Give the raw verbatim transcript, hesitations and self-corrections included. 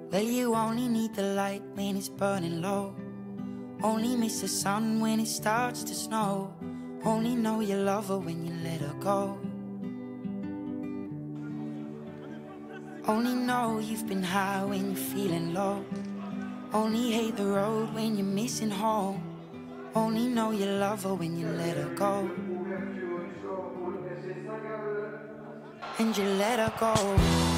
Well, you only need the light when it's burning low. Only miss the sun when it starts to snow. Only know you love her when you let her go. Only know you've been high when you're feeling low. Only hate the road when you're missing home. Only know you love her when you let her go. And you let her go.